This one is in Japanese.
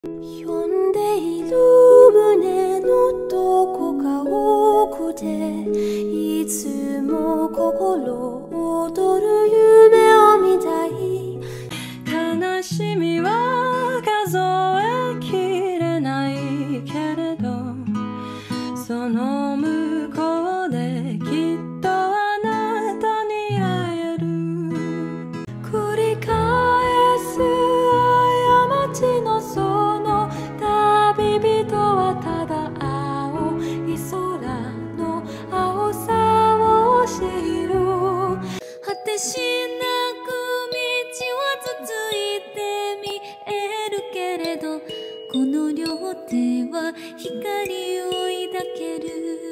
呼んでいる胸のどこか奥でいつも心躍る夢を見たい。悲しみは数えきれないけれど、その向こうできっとあなたに会える。繰り返す過ちのその旅人はただ青い空の青さを知る。果てしなく道は続いて見えるけれど、この両手は光を抱ける。